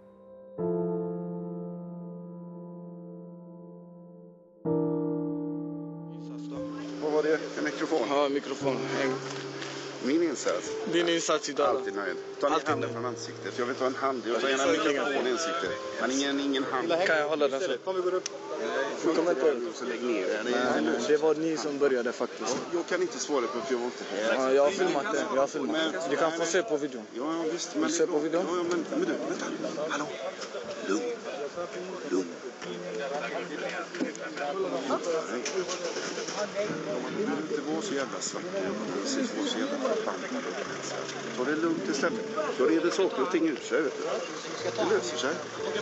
Vad var det för mikrofon? Ja, mikrofon. Min insats? Din insats idag. Alltid nöjd. Ta en hand från ansiktet. Jag vill ta en hand. Jag tar gärna en mikrofon i ansiktet. Men ingen hand. Kan jag hålla den så? Kom vi går upp. Kommer inte upp. Så lägg ner det. Det var ni som började faktiskt. Jag kan inte svara på för jag var inte här. Ja, jag har filmat det. Du kan få se på videon. Ja, visst. Men se på videon. Ja, men du, vänta. Hallå. Lugn. Du behöver inte vara så jävla svart. Du ser så jävla förbannad. Ta det lugnt istället. Då reder saker och ting ut sig. Det löser sig.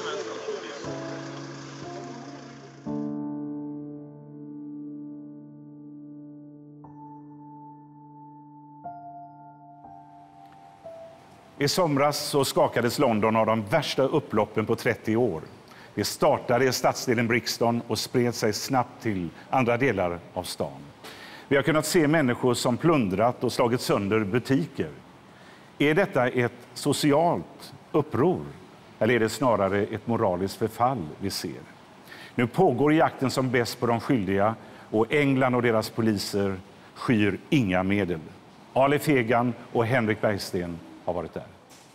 I somras så skakades London av de värsta upploppen på 30 år. Det startade i stadsdelen Brixton och spred sig snabbt till andra delar av stan. Vi har kunnat se människor som plundrat och slagit sönder butiker. Är detta ett socialt uppror eller är det snarare ett moraliskt förfall vi ser? Nu pågår jakten som bäst på de skyldiga och England och deras poliser skyr inga medel. Ali Fegan och Henrik Bergsten har varit där.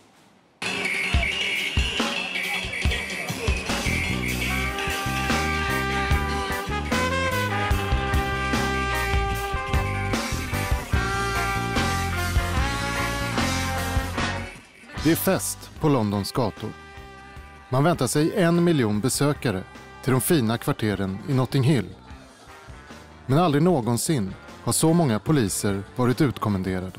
Det är fest på Londons gator. Man väntar sig 1 miljon besökare till de fina kvarteren i Notting Hill. Men aldrig någonsin har så många poliser varit utkommenderade.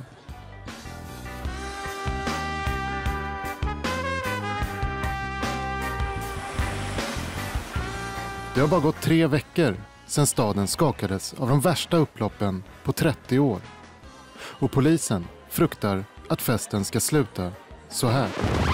Det har bara gått 3 veckor sedan staden skakades av de värsta upploppen på 30 år. Och polisen fruktar att festen ska sluta så här.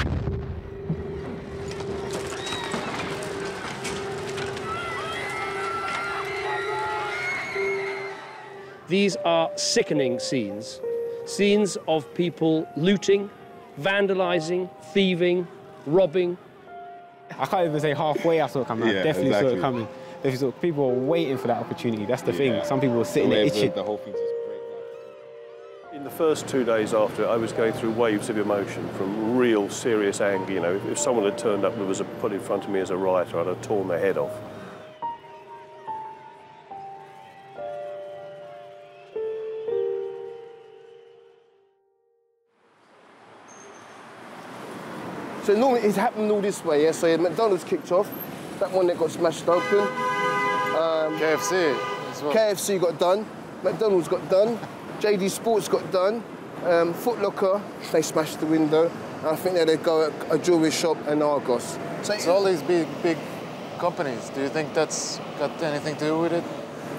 These are sickening scenes. Scenes of people looting, vandalizing, thieving, robbing. I can't even say halfway I saw it coming. Yeah, I definitely saw it coming. People are waiting for that opportunity. That's the thing. Some people are sitting there itching. The whole thing's just great. In the first 2 days after, I was going through waves of emotion from real serious anger. You know, if someone had turned up and was put in front of me as a rioter, I'd have torn their head off. So normally it's happened all this way, yeah? So McDonald's kicked off, that one that got smashed open. KFC as well. KFC got done, McDonald's got done, JD Sports got done, Foot Locker, they smashed the window. And I think they'd go at a jewellery shop and Argos. So all these big companies, do you think that's got anything to do with it?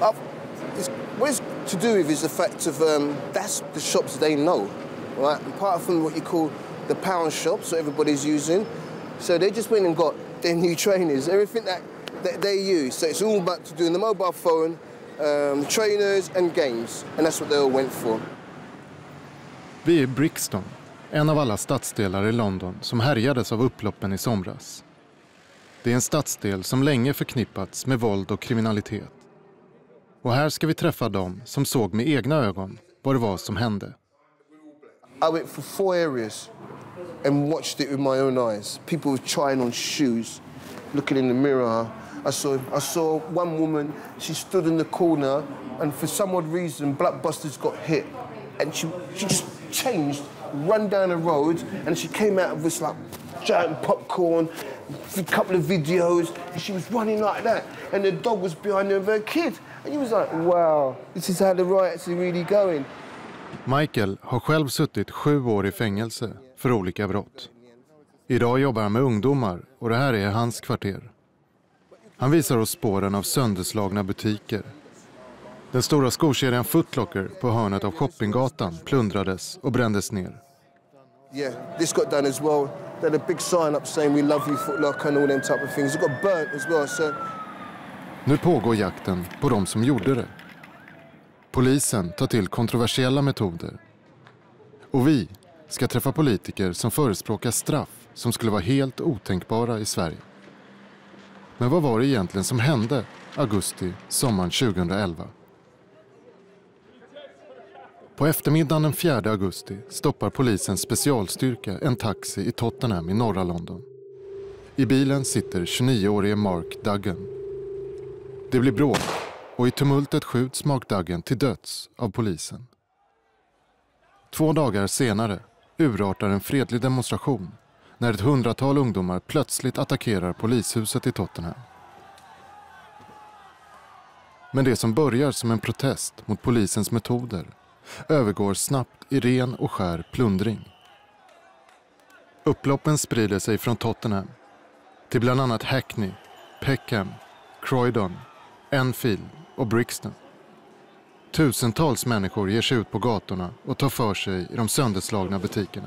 What it's to do with is the fact of that's the shops they know, right? Apart from what you call the pound shops that everybody's using. So they just went and got their new trainers, everything that they use. So it's all about to doing the mobile phone, trainers and games. And that's what they all went for. Vi är i Brixton, en av alla stadsdelar i London som härjades av upploppen i somras. Det är en stadsdel som länge förknippats med våld och kriminalitet. Och här ska vi träffa dem som såg med egna ögon vad det var som hände. I went for 4 areas and watched it with my own eyes. People were trying on shoes, looking in the mirror. I saw one woman, she stood in the corner and for some odd reason Blockbusters got hit and she just changed, run down the road and she came out of this like giant popcorn, a couple of videos and she was running like that and the dog was behind her with her kid and you was like, wow, this is how the riots are really going. Michael har själv suttit 7 år i fängelse för olika brott. Idag jobbar han med ungdomar och det här är hans kvarter. Han visar oss spåren av sönderslagna butiker. Den stora skokedjan Foot Locker på hörnet av Shoppinggatan plundrades och brändes ner. Yeah, this got done as well. They had a big sign up saying we love you Foot Locker and all them type of things. It got burnt as well, so... Nu pågår jakten på de som gjorde det. Polisen tar till kontroversiella metoder. Och vi ska träffa politiker som förespråkar straff som skulle vara helt otänkbara i Sverige. Men vad var det egentligen som hände augusti sommaren 2011? På eftermiddagen den 4 augusti stoppar polisens specialstyrka en taxi i Tottenham i norra London. I bilen sitter 29-årige Mark Duggan. Det blir bråk och i tumultet skjuts Mark Duggan till döds av polisen. 2 dagar senare urartar en fredlig demonstration när ett 100-tal ungdomar plötsligt attackerar polishuset i Tottenham. Men det som börjar som en protest mot polisens metoder övergår snabbt i ren och skär plundring. Upploppen sprider sig från Tottenham till bland annat Hackney, Peckham, Croydon, Enfield och Brixton. Tusentals människor ger sig ut på gatorna och tar för sig i de sönderslagna butikerna.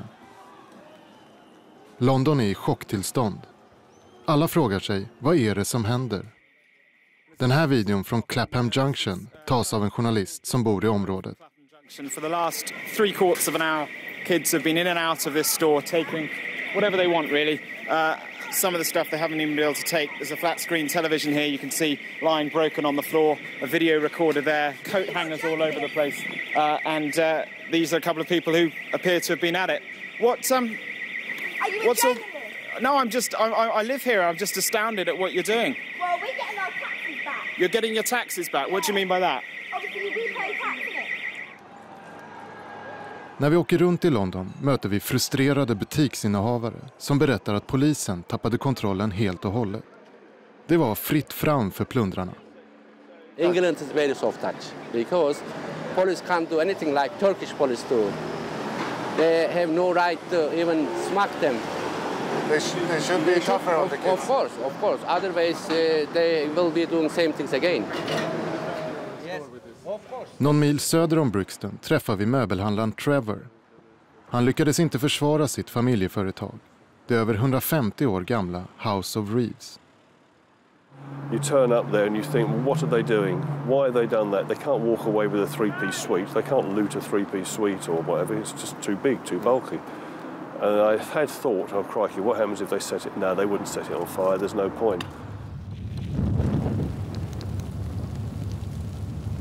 London är i chocktillstånd. Alla frågar sig, vad är det som händer? Den här videon från Clapham Junction tas av en journalist som bor i området. For the last 3/4 of an hour, kids have been in and out of this store taking whatever they want, really. Some of the stuff they haven't even been able to take. There's a flat screen television here. You can see line broken on the floor, a video recorder there, coat hangers all over the place. And these are a couple of people who appear to have been at it. Are you a journalist? No, I live here. I'm just astounded at what you're doing. Well, we're getting our taxes back. You're getting your taxes back? What do you mean by that? Obviously, we pay tax in it. När vi åker runt i London möter vi frustrerade butiksinnehavare som berättar att polisen tappade kontrollen helt och hållet. Det var fritt fram för plundrarna. England is very soft touch because police can't do anything like Turkish police do. They have no right to even smack them. They should be tougher on the kids. Of course. Otherwise, they will be doing same things again. Någon mil söder om Brixton träffar vi möbelhandlaren Trevor. Han lyckades inte försvara sitt familjeföretag. Det över 150 år gamla House of Reeves. You turn up there and you think, well, what are they doing? Why have they done that? They can't walk away with a 3-piece suite. They can't loot a 3-piece suite or whatever. It's just too big, too bulky. And I had thought, oh crikey, what happens if they set it? No, they wouldn't set it on fire. There's no point.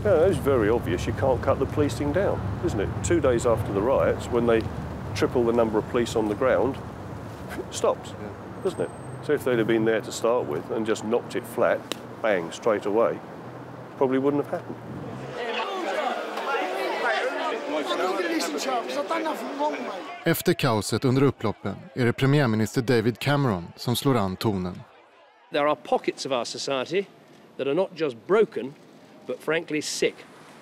Yeah, it's very obvious you can't cut the policing down, isn't it? 2 days after the riots, when they triple the number of police on the ground, it stops, doesn't it? So if they'd have been there to start with and just knocked it flat, bang, straight away, probably wouldn't have happened. Efter kaoset under upploppen är det premiärminister David Cameron som slår an tonen. There are pockets of our society that are not just broken, but frankly sick.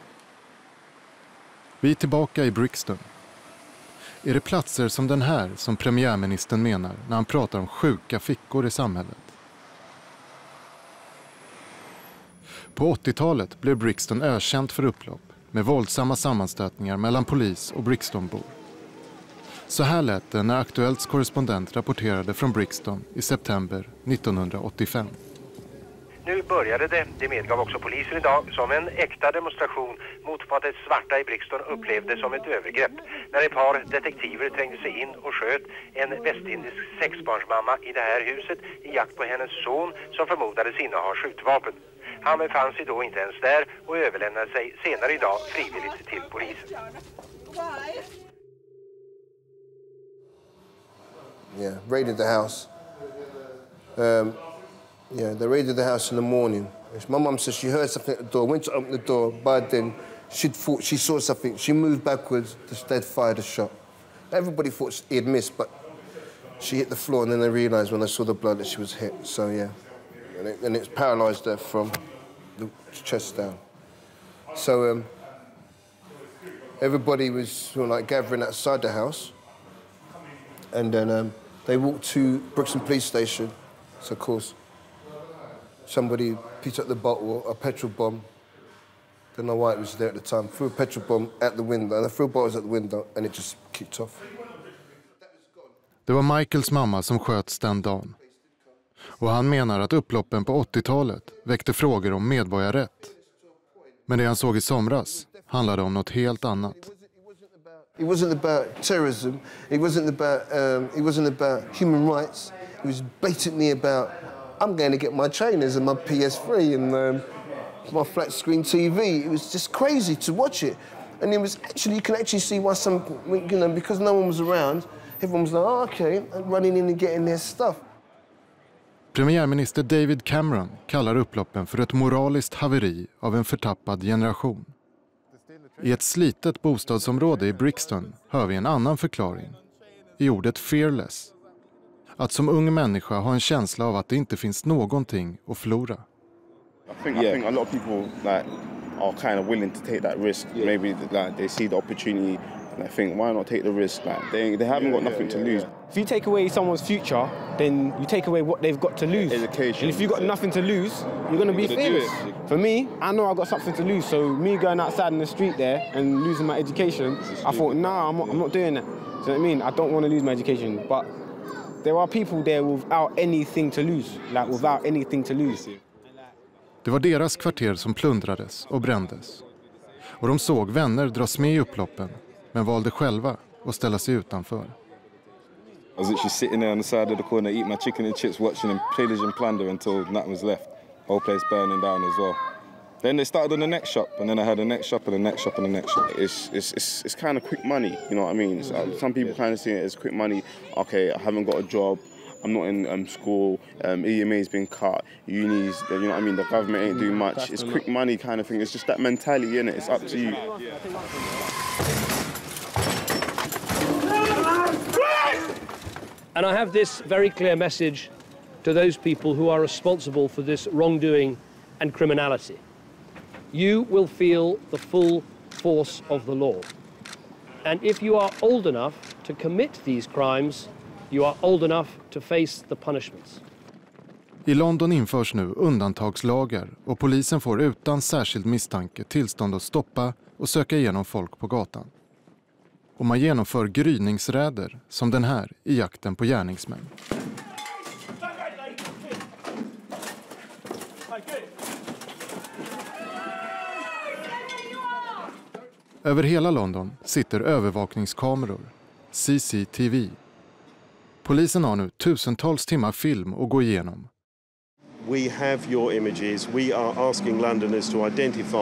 Vi är tillbaka i Brixton. Är det platser som den här som premiärministern menar när han pratar om sjuka fickor i samhället? På 80-talet blev Brixton ökänt för upplopp med våldsamma sammanstötningar mellan polis och Brixtonbor. Så här lät det när Aktuellts korrespondent rapporterade från Brixton i september 1985. Nu började det medgav också polisen idag, som en äkta demonstration mot vad det svarta i Brixton upplevde som ett övergrepp när ett par detektiver trängde sig in och sköt en västindisk sexbarnsmamma i det här huset i jakt på hennes son som förmodades inneha skjutvapen. Han befann sig då inte ens där och överlämnade sig senare idag frivilligt till polisen. Yeah, raided the house. Yeah, they raided the house in the morning. My mum said she heard something at the door, went to open the door, but then she thought she saw something. She moved backwards, they'd fired a shot. Everybody thought he had missed, but she hit the floor, and then they realised when they saw the blood that she was hit. So, yeah, and it's paralysed her from the chest down. So everybody was sort of like gathering outside the house, and then they walked to Brixton Police Station. So, of course, somebody picked up the bottle, a petrol bomb. Don't know why it was there at the time. Threw a petrol bomb at the window, and I threw bottles at the window, and it just kicked off. Det var Michaels mamma som sköts den dagen. Och han menar att upploppen på 80-talet väckte frågor om medborgarrätt. Men det han såg i somras handlade om något helt annat. It wasn't about terrorism. It wasn't about human rights. It was blatantly about I'm going to get my trainers and my PS3 and my flat screen TV. It was just crazy to watch it, and it was actually you can actually see why some because no one was around. Everyone was like, oh, okay, running in and getting their stuff. Premiärminister David Cameron kallar upploppen för ett moraliskt haveri av en förtappad generation. I ett slitet bostadsområde i Brixton hör vi en annan förklaring. I ordet fearless. Att som ung människa ha en känsla av att det inte finns någonting att förlora. I think a lot of people are kind of willing to take that risk. Maybe they see the opportunity and they think, why not take the risk? They haven't got nothing to lose. If you take away someone's future, then you take away what they've got to lose. Education. And if you've got nothing to lose, you're going to be famous. For me, I know I've got something to lose. So me going outside in the street there and losing my education, I thought, I'm not doing that. Do you know what I mean? I don't want to lose my education. But there are people there without anything to lose. Without anything to lose. Det var deras kvarter som plundrades och brändes. Och de såg vänner dras med i upploppen, men valde själva att ställa sig utanför. I was literally sitting there on the side of the corner, eating my chicken and chips, watching them pillage and plunder until nothing was left. Whole place burning down as well. Then they started on the next shop, and then I had the next shop and the next shop and the next shop. It's kind of quick money, you know what I mean? Some people kind of see it as quick money. Okay, I haven't got a job, I'm not in school, EMA's been cut, unis, you know what I mean? The government ain't doing much. It's quick money kind of thing. It's just that mentality, innit? It's up to you. And I have this very clear message to those people who are responsible for this wrongdoing and criminality. You will feel the full force of the law. And if you are old enough to commit these crimes, you are old enough to face the punishments. I London införs nu undantagslagar och polisen får utan särskild misstanke tillstånd att stoppa och söka igenom folk på gatan. Och man genomför gryningsräder som den här i jakten på gärningsmän. Över hela London sitter övervakningskameror, CCTV. Polisen har nu tusentals timmar film att gå igenom. We have your images. We are asking Londoners to identify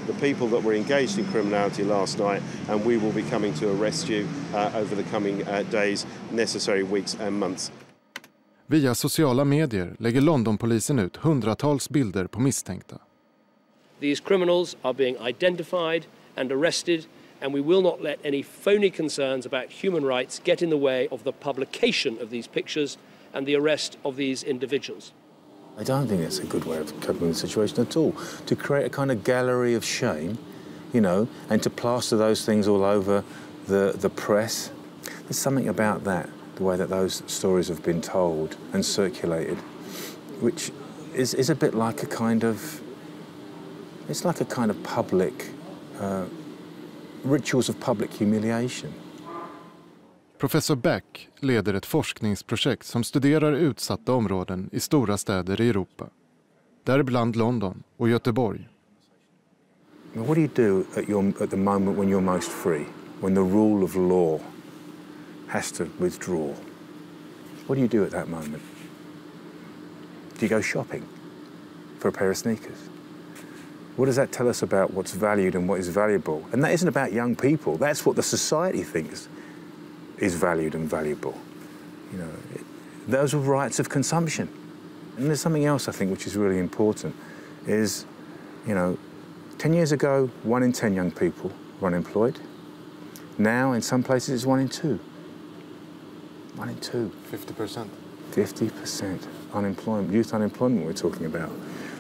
the people that were engaged in criminality last night, and we will be coming to arrest you over the coming days, necessary weeks and months. Via sociala medier lägger Londonpolisen ut hundratals bilder på misstänkta. These criminals are being identified and arrested, and we will not let any phony concerns about human rights get in the way of the publication of these pictures and the arrest of these individuals. I don't think it's a good way of coping with the situation at all. To create a kind of gallery of shame, you know, and to plaster those things all over the press. There's something about that, the way that those stories have been told and circulated, which is a bit like a kind of, it's like a kind of public, rituals of public humiliation. Professor Beck leder ett forskningsprojekt som studerar utsatta områden i stora städer i Europa. Däribland London och Göteborg. What do you do at the moment when you're most free? When the rule of law has to withdraw? What do you do at that moment? Do you go shopping for a pair of sneakers? What does that tell us about what's valued and what is valuable? And that isn't about young people. That's what the society thinks is valued and valuable. You know, those are rights of consumption. And there's something else I think which is really important is, you know, 10 years ago, 1 in 10 young people were unemployed. Now, in some places, it's 1 in 2. 1 in 2. 50%. 50% unemployment, youth unemployment we're talking about.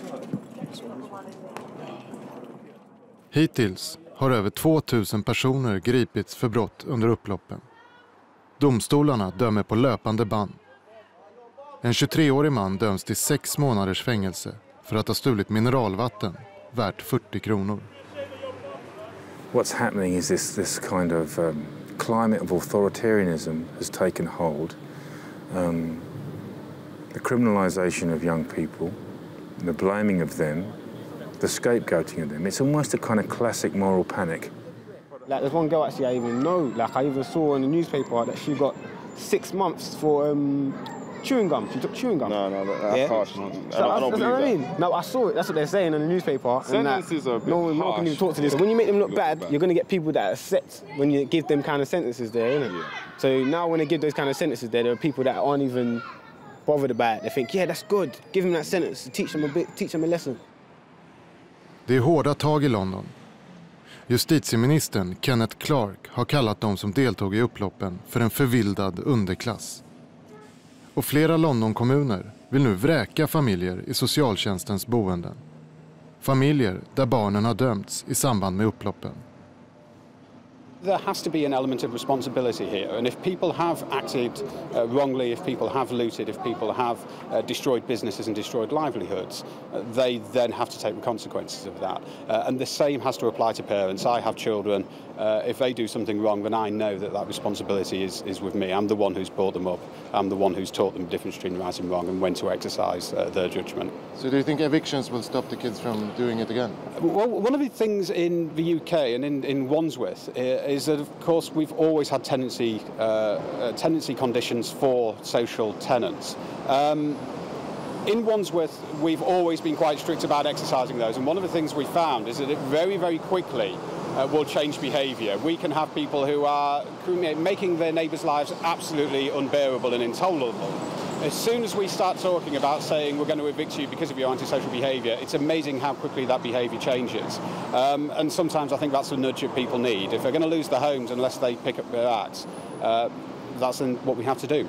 Hittills har över 2000 personer gripits för brott under upploppen. Domstolarna dömer på löpande band. En 23-årig man döms till 6 månaders fängelse för att ha stulit mineralvatten värt 40 kronor. What's happening is this kind of climate of authoritarianism has taken hold. The criminalisation of young people, the blaming of them, the scapegoating of them. It's almost a kind of classic moral panic. Like there's one girl actually I even know, like I even saw in the newspaper that she got 6 months for chewing gum. She took chewing gum. No, that's harsh. So I don't believe that. No, I saw it. That's what they're saying in the newspaper. Sentences are a bit no one can even talk to this. When you make them look bad, you're going to get people that accept when you give them kind of sentences there, isn't it? Yeah. So now when they give those kind of sentences there are people that aren't even bothered about it. They think, yeah, that's good. Give them that sentence. Teach them a lesson. Det är hårda tag i London. Justitieministern Kenneth Clarke har kallat de som deltog i upploppen för en förvildad underklass. Och flera Londonkommuner vill nu vräka familjer i socialtjänstens boenden. Familjer där barnen har dömts i samband med upploppen. There has to be an element of responsibility here, and if people have acted wrongly, if people have looted, if people have destroyed businesses and destroyed livelihoods, they then have to take the consequences of that. And the same has to apply to parents. I have children. If they do something wrong, then I know that responsibility is with me. I'm the one who's brought them up. I'm the one who's taught them the difference between right and wrong and when to exercise their judgment. So do you think evictions will stop the kids from doing it again? Well, one of the things in the UK and in Wandsworth is that, of course, we've always had tenancy conditions for social tenants. In Wandsworth, we've always been quite strict about exercising those, and one of the things we found is that it very, very quickly will change behaviour. We can have people who are making their neighbours' lives absolutely unbearable and intolerable. As soon as we start talking about saying we're going to evict you because of your antisocial behaviour, it's amazing how quickly that behaviour changes. And sometimes I think that's a nudge that people need. If they're going to lose their homes unless they pick up their acts, that's what we have to do.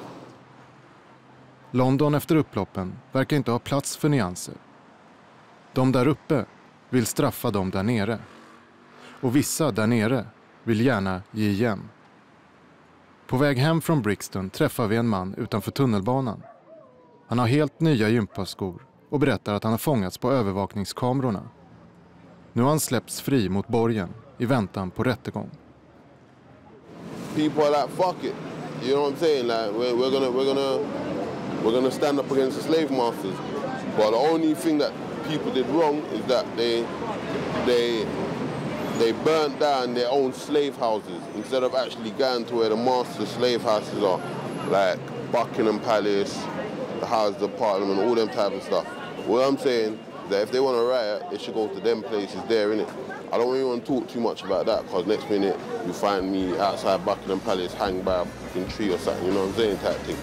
London efter upploppen verkar inte ha plats för nyanser. De där uppe vill straffa dem där nere. Och vissa där nere vill gärna ge igen. På väg hem från Brixton träffar vi en man utanför tunnelbanan. Han har helt nya gympaskor och berättar att han har fångats på övervakningskamerorna. Nu har han släppts fri mot borgen i väntan på rättegång. People are like, fuck it. You know what I'm saying? Like, we're gonna stand up against the slave masters. But the only thing that people did wrong is that they burnt down their own slave houses instead of actually going to where the master slave houses are, like Buckingham Palace, the House of Parliament, all them type of stuff. What I'm saying that if they want to riot, they should go to them places there, innit? I don't really want to talk too much about that, because next minute you find me outside Buckingham Palace hanged by a fucking tree or something, you know what I'm saying, type thing.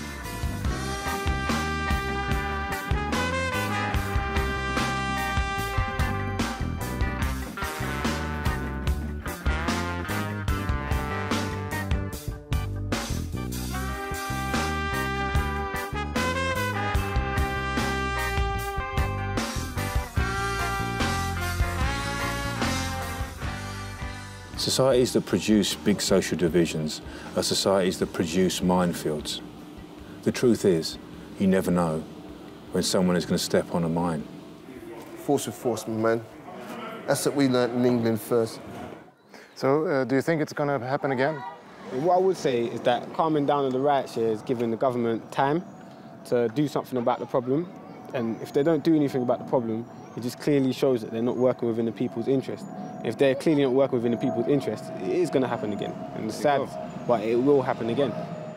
Societies that produce big social divisions are societies that produce minefields. The truth is, you never know when someone is going to step on a mine. Force with force, man. That's what we learned in England first. So, do you think it's going to happen again? What I would say is that calming down on the riots here is giving the government time to do something about the problem. And if they don't do anything about the problem, it just clearly shows that they're not working within the people's interest. If they're clearly not working within the people's interest, it is going to happen again. And it's sad, but it will happen again.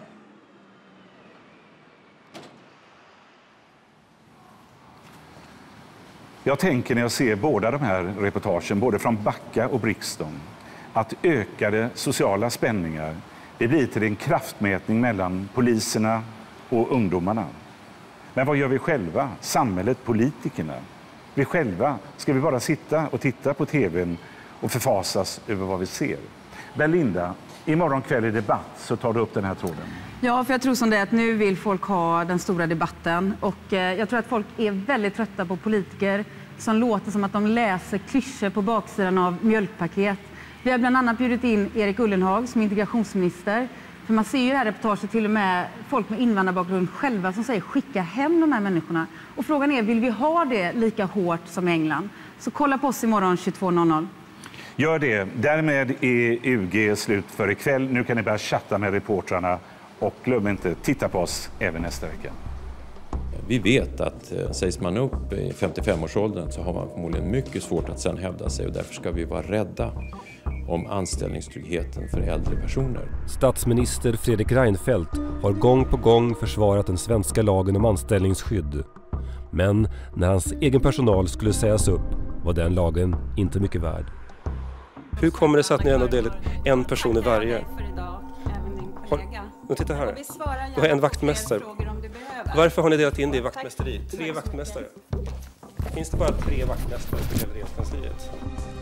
Jag tänker när jag ser båda de här reportagen, både från Backa och Brixton, att ökade sociala spänningar, det blir till en kraftmätning mellan poliserna och ungdomarna. Men vad gör vi själva, samhället, politikerna? Vi själva, ska vi bara sitta och titta på tvn och förfasas över vad vi ser? Belinda, imorgon kväll i debatt så tar du upp den här tråden. Ja, för jag tror som det är att nu vill folk ha den stora debatten. Och jag tror att folk är väldigt trötta på politiker som låter som att de läser klyschor på baksidan av mjölkpaket. Vi har bland annat bjudit in Erik Ullenhag som integrationsminister. För man ser ju i det här reportaget till och med folk med invandrarbakgrund själva som säger skicka hem de här människorna. Och frågan är, vill vi ha det lika hårt som i England? Så kolla på oss imorgon 22.00. Gör det. Därmed är UG slut för ikväll. Nu kan ni börja chatta med reportrarna. Och glöm inte, titta på oss även nästa vecka. Vi vet att sägs man upp i 55-årsåldern så har man förmodligen mycket svårt att sen hävda sig. Och därför ska vi vara rädda om anställningstryggheten för äldre personer. Statsminister Fredrik Reinfeldt har gång på gång försvarat den svenska lagen om anställningsskydd. Men när hans egen personal skulle sägas upp var den lagen inte mycket värd. Hur kommer det sig att ni ändå delat en person i varje? Titta här. Du har en vaktmästare. Varför har ni delat in det i vaktmästeri? 3 vaktmästare. Finns det bara 3 vaktmästare för hela regeringskansliet?